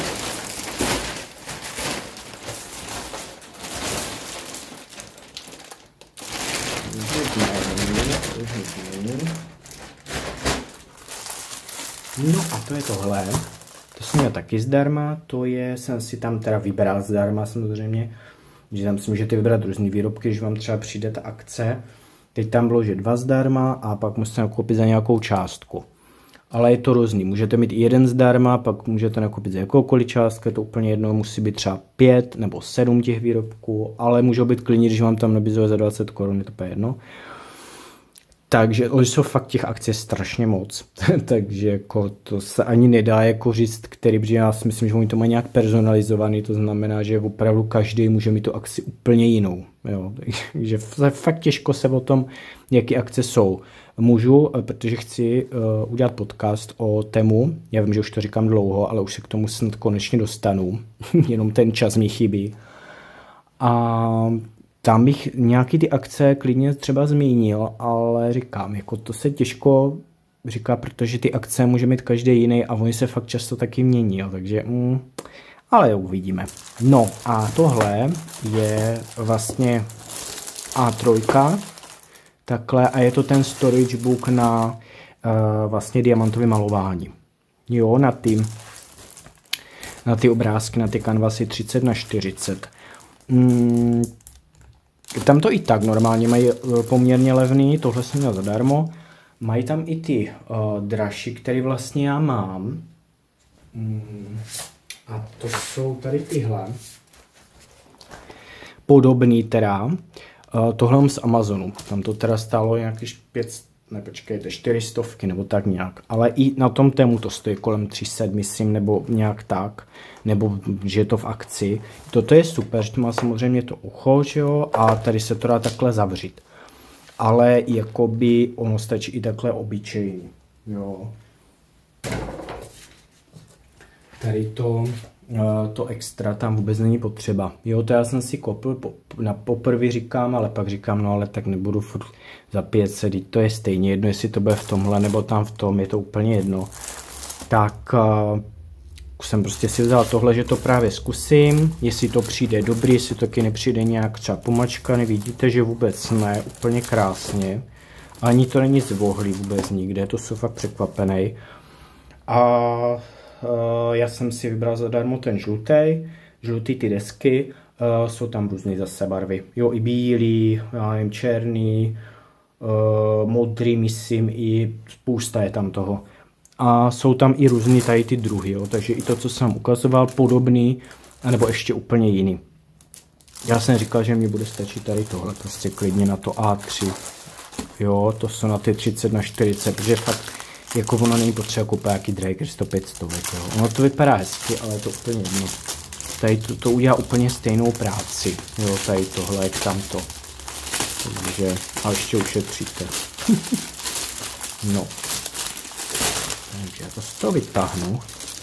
A: No a to je tohle, to jsem měl taky zdarma, to je, jsem si tam teda vybral zdarma samozřejmě, že tam si můžete vybrat různý výrobky, když vám třeba přijde ta akce. Teď tam bylo, že dva zdarma a pak musíte nakoupit za nějakou částku. Ale je to různý. Můžete mít jeden zdarma, pak můžete nakoupit za jakoukoliv částku, je to úplně jedno, musí být třeba pět nebo sedm těch výrobků, ale můžou být klidně, když vám tam nabízuje za dvacet korun, je to úplně jedno. Takže jsou fakt těch akcí strašně moc, takže jako to se ani nedá jako říct, který, protože já si myslím, že oni to mají nějak personalizovaný, to znamená, že opravdu každý může mít tu akci úplně jinou, jo, takže fakt těžko se o tom, jaký akce jsou. Můžu, protože chci uh, udělat podcast o tému, já vím, že už to říkám dlouho, ale už se k tomu snad konečně dostanu, jenom ten čas mi chybí. A tam bych nějaký ty akce klidně třeba zmínil, ale říkám, jako to se těžko říká, protože ty akce může mít každý jiný a oni se fakt často taky mění, jo, takže mm, ale uvidíme. No a tohle je vlastně á tři, takhle, a je to ten storage book na uh, vlastně diamantové malování. Jo, na ty, na ty obrázky, na ty kanvasy třicet na čtyřicet. Mm, Tam to i tak normálně mají poměrně levný, tohle jsem měl zadarmo. Mají tam i ty uh, dražší, které vlastně já mám. Mm, a to jsou tady tyhle. Podobný teda. Uh, tohle mám z Amazonu. Tam to teda stálo nějakých pět, ne počkejte, čtyři stovky nebo tak nějak. Ale i na tom tému to stojí kolem tři sta, myslím, nebo nějak tak. Nebo že je to v akci. Toto je super, že to má samozřejmě to ucho, že jo, a tady se to dá takhle zavřít. Ale jakoby ono stačí i takhle obyčejný, jo. Tady to, to extra tam vůbec není potřeba. Jo, to já jsem si koupil, na poprvé říkám, ale pak říkám, no ale tak nebudu furt za pět set, to je stejně jedno, jestli to bude v tomhle nebo tam v tom, je to úplně jedno. Tak jsem prostě si vzal tohle, že to právě zkusím, jestli to přijde dobrý, jestli to taky nepřijde nějak třeba pomačkaný, vidíte, že vůbec ne, úplně krásně. Ani to není zvohlý vůbec nikde, to jsou fakt překvapený. A uh, já jsem si vybral zadarmo ten žlutý, žlutý ty desky, uh, jsou tam různé zase barvy, jo, i bílý, já nevím, černý, uh, modrý, myslím, i spousta je tam toho. A jsou tam i různý tady ty druhy, jo. Takže i to, co jsem ukazoval, podobný, A nebo ještě úplně jiný. Já jsem říkal, že mi bude stačit tady tohle, prostě klidně na to A tři. Jo, to jsou na ty třicet na čtyřicet, protože fakt jako ono není potřeba koupit nějaký Draker sto pět sto. Ono to vypadá hezky, ale je to úplně jedno. Tady to, to udělá úplně stejnou práci. Jo, tady tohle, jak tamto. Takže, a ještě ušetříte. No. Takže já to z toho vytáhnu.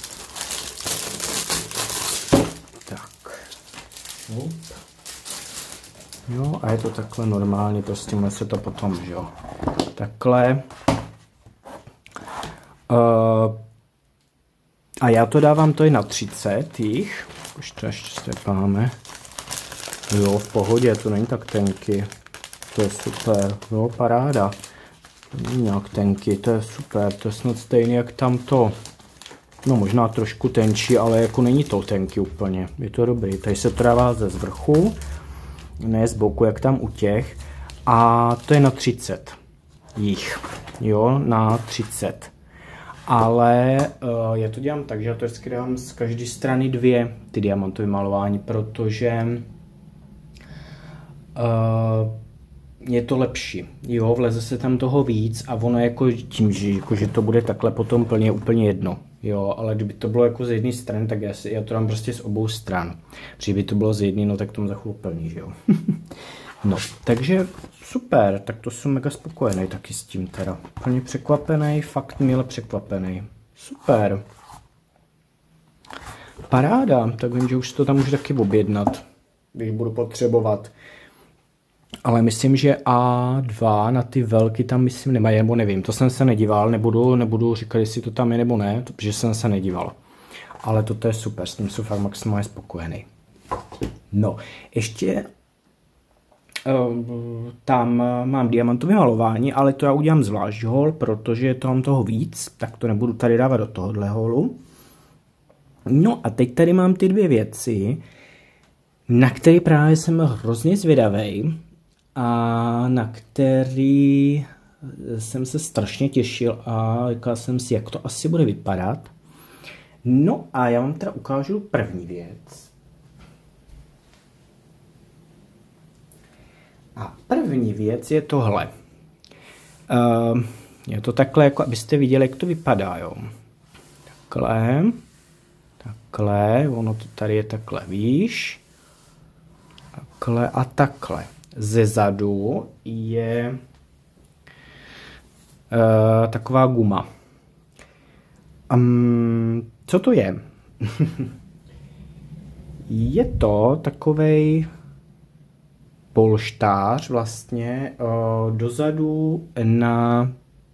A: Tak. Up. Jo, a je to takhle normálně, prostě může se to potom, že jo. Takhle. Uh, a já to dávám to i na třicet jich. Už to ještě stepáme. Jo, v pohodě, to není tak tenký. To je super, jo, paráda. To není nějak tenký, to je super, to je snad stejný jak tamto. No možná trošku tenčí, ale jako není to tenký úplně. Je to dobrý, tady se to dává ze zvrchu, ne z boku, jak tam u těch. A to je na třicet jich, jo, na třicet. Ale uh, já to dělám tak, že já to vždycky dám z každé strany dvě, ty diamantové malování, protože uh, je to lepší, jo, vleze se tam toho víc a ono jako tím, že, jako, že to bude takhle potom plně úplně jedno, jo, ale kdyby to bylo jako z jedné strany, tak já, si, já to dám prostě z obou stran, protože by to bylo z jedné, no tak tomu za chvíli plný, že jo. No, takže super, tak to jsem mega spokojený taky s tím teda, plně překvapený, fakt mile překvapený, super. Paráda, tak vím, že už si to tam můžu taky objednat, když budu potřebovat. Ale myslím, že A dva na ty velky tam myslím nemají, nebo nevím, to jsem se nedíval, nebudu, nebudu říkat, jestli to tam je nebo ne, protože jsem se nedíval. Ale toto je super, s tím jsem fakt maximálně spokojený. No, ještě uh, tam mám diamantové malování, ale to já udělám zvlášť hol, protože je tam toho víc, tak to nebudu tady dávat do tohohle holu. No a teď tady mám ty dvě věci, na které právě jsem hrozně zvědavý a na který jsem se strašně těšil a říkal jsem si, jak to asi bude vypadat. No a já vám teda ukážu první věc. A první věc je tohle. Uh, je to takhle, jako abyste viděli, jak to vypadá, jo. Takhle. Takhle, ono to tady je takhle, víš. Takhle a takhle. Ze zadu je uh, taková guma. Um, co to je? Je to takovej polštář vlastně uh, dozadu na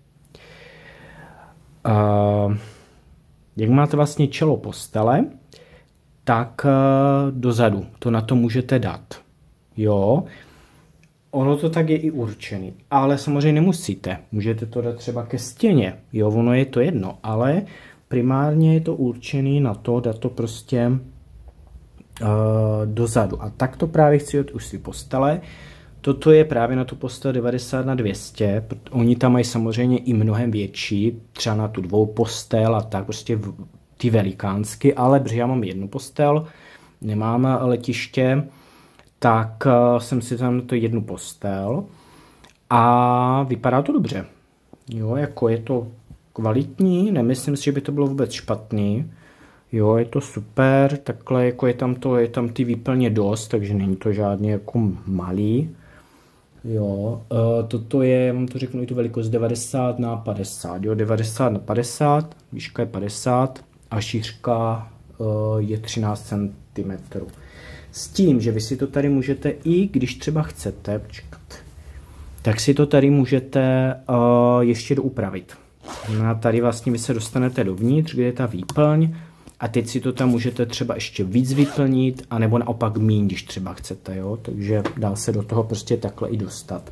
A: uh, jak máte vlastně čelo postele, tak uh, dozadu to na to můžete dát. Jo, ono to tak je i určený, ale samozřejmě nemusíte. Můžete to dát třeba ke stěně, jo, ono je to jedno, ale primárně je to určený na to, dát to prostě uh, dozadu. A tak to právě chci od už si postele. Toto je právě na tu postel devadesát na dvě stě. Oni tam mají samozřejmě i mnohem větší, třeba na tu dvou postel a tak, prostě ty velikánsky, ale protože já mám jednu postel, nemám letiště, tak uh, jsem si tam na to jednu postel a vypadá to dobře. Jo, jako je to kvalitní, nemyslím si, že by to bylo vůbec špatný. Jo, je to super, takhle jako je tam to, je tam ty výplně dost, takže není to žádně jako malý. Jo, uh, toto je, mám to řeknu, i tu velikost devadesát na padesát, jo, devadesát na padesát, výška je padesát a šířka uh, je třináct centimetrů. S tím, že vy si to tady můžete, i když třeba chcete, počkat, tak si to tady můžete uh, ještě doupravit. A tady vlastně vy se dostanete dovnitř, kde je ta výplň a teď si to tam můžete třeba ještě víc vyplnit, anebo naopak míň, když třeba chcete, jo? Takže dá se do toho prostě takhle i dostat.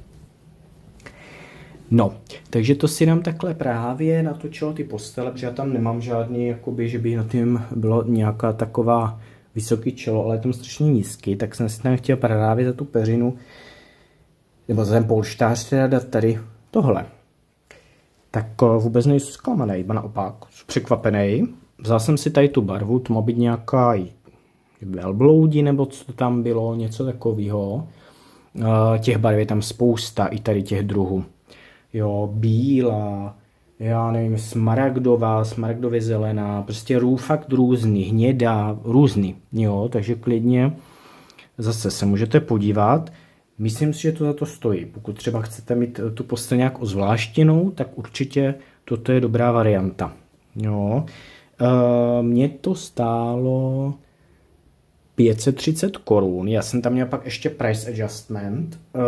A: No, takže to si dám takhle právě natočilo ty postele, protože já tam nemám žádný, jakoby, že by na tím bylo nějaká taková vysoký čelo, ale je tam strašně nízký, tak jsem si tam chtěl právě za tu peřinu, nebo za ten polštář teda dát tady tohle. Tak vůbec nejsem zklamaný, ba naopak, jsem překvapený. Vzal jsem si tady tu barvu, to má být nějaká velbloudi, nebo co tam bylo, něco takového. Těch barv je tam spousta, i tady těch druhů. Jo, bílá, já nevím, smaragdová, smaragdově zelená, prostě rů, fakt různý, hnědá, různý, jo, takže klidně zase se můžete podívat. Myslím si, že to za to stojí. Pokud třeba chcete mít tu postel nějak ozvláštěnou, tak určitě toto je dobrá varianta. Jo. E, mě to stálo pět set třicet korun. Já jsem tam měl pak ještě price adjustment. E,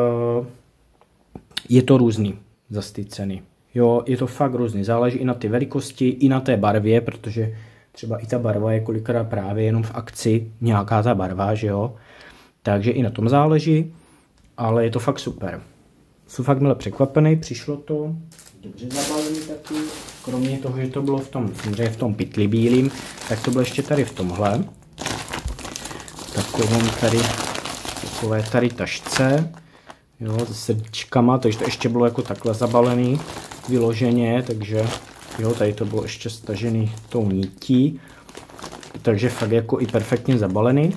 A: je to různý za ty ceny. Jo, je to fakt různý. Záleží i na ty velikosti, i na té barvě, protože třeba i ta barva je kolikrát právě jenom v akci nějaká ta barva, že jo. Takže i na tom záleží, ale je to fakt super. Jsem fakt mile překvapený, přišlo to dobře zabalený taky, kromě toho, že to bylo v tom, samozřejmě v tom pytli bílým, tak to bylo ještě tady v tomhle. Takovém tady, takové tady tašce, jo, se srdíčkama, takže to ještě bylo jako takhle zabalený, vyloženě, takže jo, tady to bylo ještě stažený tou nití, takže fakt jako i perfektně zabalený.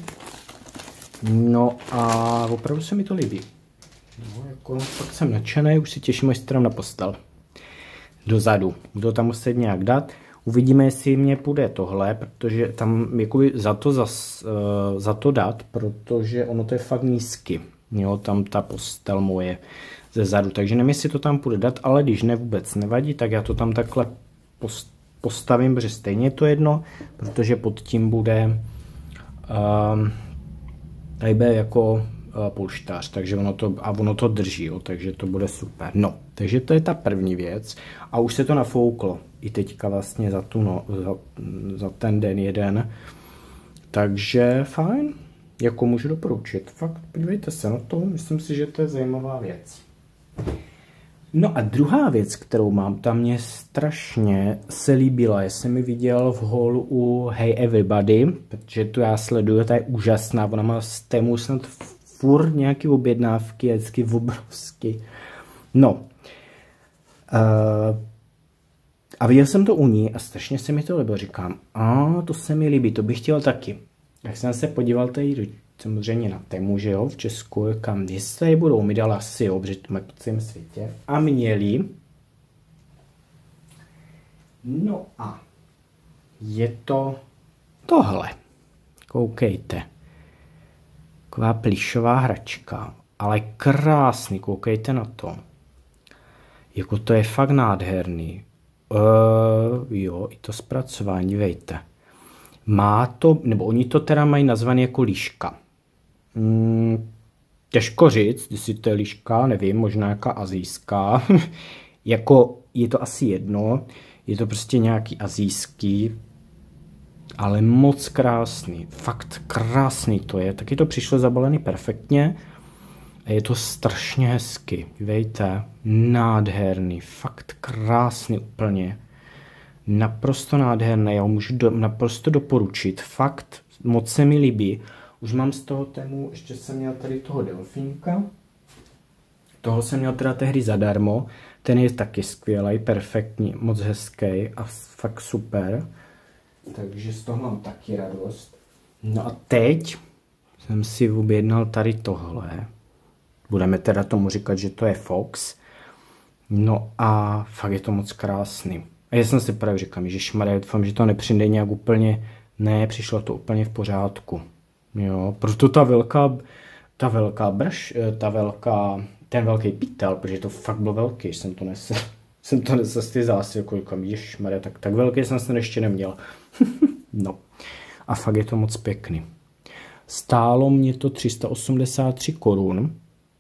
A: No a opravdu se mi to líbí. No, jako fakt jsem nadšený, už si těším, až si tam na postel. Dozadu. Budu tam muset nějak dát. Uvidíme, jestli mě půjde tohle, protože tam jakoby za to, zas, uh, za to dát, protože ono to je fakt nízky. Jo, tam ta postel moje ze zadu. Takže nevím, jestli to tam půjde dát, ale když ne, vůbec nevadí, tak já to tam takhle postavím, protože stejně je to jedno, protože pod tím bude uh, tady bude jako uh, polštář, takže ono to, a ono to drží, jo, takže to bude super. No, takže to je ta první věc a už se to nafouklo i teďka vlastně za, tu no, za, za ten den jeden, takže fajn, jako můžu doporučit, fakt podívejte se na to, myslím si, že to je zajímavá věc. No a druhá věc, kterou mám, tam mě strašně se líbila, já jsem ji viděl v holu u Hey Everybody, protože tu já sleduju, ta je úžasná, ona má z tému snad furt nějaké objednávky a vždycky obrovský. No, uh, a viděl jsem to u ní a strašně se mi to líbilo, říkám, a to se mi líbí, to bych chtěl taky. Tak jsem se podíval tady samozřejmě na Temu, že jo, v Česku, kam jestli budou, mi dala asi, jo, protože to mají po celém světě. A měli. No a je to tohle. Koukejte. Taková plyšová hračka, ale krásný, koukejte na to. Jako to je fakt nádherný. Uh, jo, i to zpracování, dívejte. Má to, nebo oni to teda mají nazvané jako líška. Hmm, těžko říct, jestli to je líška, nevím, možná jaká asijská. Jako je to asi jedno, je to prostě nějaký asijský, ale moc krásný, fakt krásný to je. Taky to přišlo zabalený perfektně a je to strašně hezky, dívejte, nádherný, fakt krásný úplně. Naprosto nádherné, já ho můžu do, naprosto doporučit, fakt moc se mi líbí. Už mám z toho Temu, ještě jsem měl tady toho delfínka, toho jsem měl teda tehdy zadarmo, ten je taky skvělý, perfektní, moc hezký a fakt super, takže z toho mám taky radost. No a teď jsem si objednal tady tohle, budeme teda tomu říkat, že to je Fox, no a fakt je to moc krásný. A já jsem si právě říkal, ježišmarja, doufám, že to nepřijde nějak úplně, ne, přišlo to úplně v pořádku. Jo, proto ta velká, ta velká brž, ta velká, ten velký pytel, protože to fakt bylo velký, jsem to nesl, jsem to nesl z ty zásy, jako říkám, ježišmarja, tak, tak velký jsem se ještě neměl. No, a fakt je to moc pěkný. Stálo mě to tři sta osmdesát tři korun.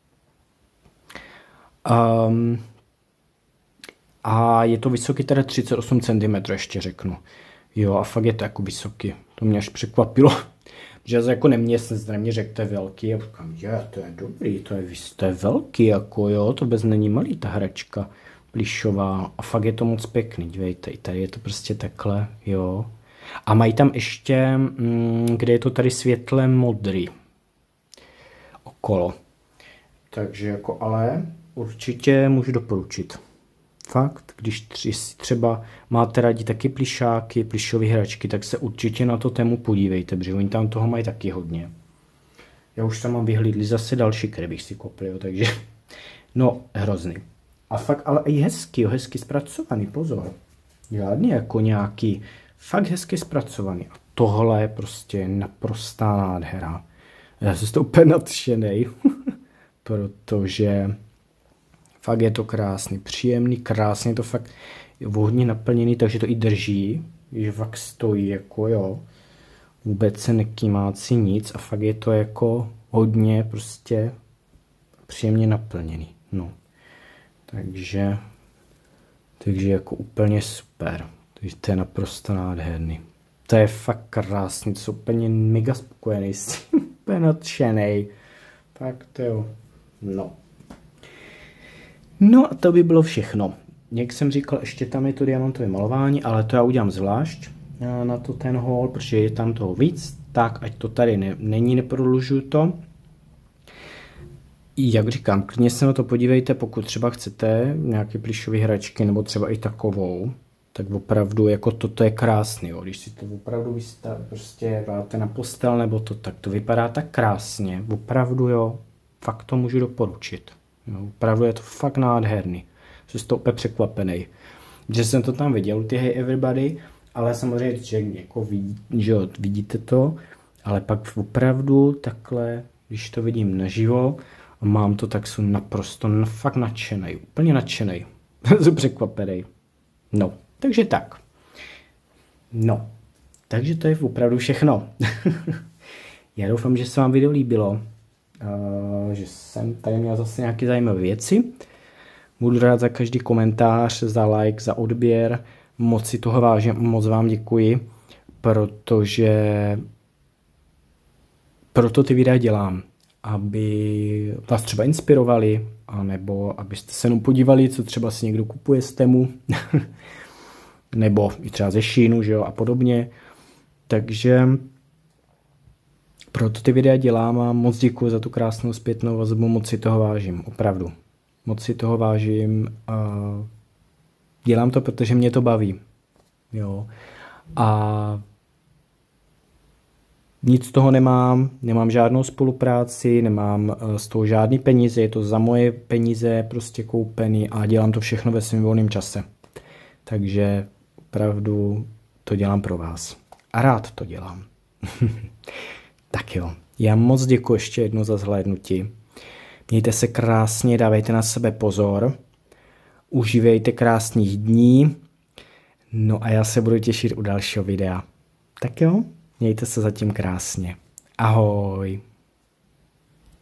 A: Um, A je to vysoký teda třicet osm centimetrů, ještě řeknu. Jo, a fakt je to jako vysoký. To mě až překvapilo. Že jako nemě, jsem nemě řekl, to je velký. A říkám, je, to je dobrý, to je, to je velký, jako jo, to bez není malý ta hračka plišová. A fakt je to moc pěkný, dívejte, tady je to prostě takhle, jo. A mají tam ještě, mm, kde je to tady světle modrý. Okolo. Takže jako, ale určitě můžu doporučit. Fakt, když tři, třeba máte rádi taky plišáky, plišové hračky, tak se určitě na to tému podívejte, protože oni tam toho mají taky hodně. Já už tam mám vyhlídli zase další, které bych si koupil, takže no, hrozný. A fakt, ale i hezky, jo, hezky zpracovaný, pozor. Žádný jako nějaký, fakt hezky zpracovaný. A tohle je prostě naprostá nádhera. Já jsem z toho úplně nadšenej, protože fakt je to krásný, příjemný, krásně to fakt hodně naplněný, takže to i drží, že fakt stojí, jako jo. Vůbec se nekýmácí nic a fakt je to jako hodně prostě příjemně naplněný, no. Takže, takže jako úplně super, takže to je naprosto nádherný. To je fakt krásný, to jsou úplně mega spokojený s tím, úplně nadšenej. Fakt to jo, no. No a to by bylo všechno. Jak jsem říkal, ještě tam je to diamantové malování, ale to já udělám zvlášť na to ten haul, protože je tam toho víc, tak ať to tady ne, není, neprodlužuju to. Jak říkám, klidně se na to podívejte, pokud třeba chcete nějaké plišové hračky, nebo třeba i takovou, tak opravdu jako toto je krásný, jo. Když si to opravdu vystav, prostě dáte na postel nebo to, tak to vypadá tak krásně, opravdu jo, fakt to můžu doporučit. Jo, opravdu je to fakt nádherný, jsem z toho úplně překvapený, že jsem to tam viděl, ty Hey Everybody, ale samozřejmě, že jako vidí, že jo, vidíte to, ale pak opravdu takhle, když to vidím naživo a mám to, tak jsem naprosto fakt nadšenej, úplně nadšenej, jsem překvapený. No, takže tak. No, takže to je opravdu všechno. Já doufám, že se vám video líbilo, uh, že jsem tady měl zase nějaké zajímavé věci. Budu rád za každý komentář, za like, za odběr. Moc si toho vážím, moc vám děkuji, protože proto ty videa dělám, aby vás třeba inspirovali, anebo abyste se jenom podívali, co třeba si někdo kupuje z Temu, nebo i třeba ze Sheinu, že jo, a podobně. Takže proto ty videa dělám a moc děkuji za tu krásnou zpětnou vazbu, moc si toho vážím, opravdu. Moc si toho vážím a dělám to, protože mě to baví. Jo. A nic z toho nemám, nemám žádnou spolupráci, nemám z toho žádný peníze, je to za moje peníze prostě koupený a dělám to všechno ve svém volném čase. Takže opravdu to dělám pro vás. A rád to dělám. Tak jo, já moc děkuji ještě jednou za zhlédnutí. Mějte se krásně, dávejte na sebe pozor, užívejte krásných dní, no a já se budu těšit u dalšího videa. Tak jo, mějte se zatím krásně. Ahoj.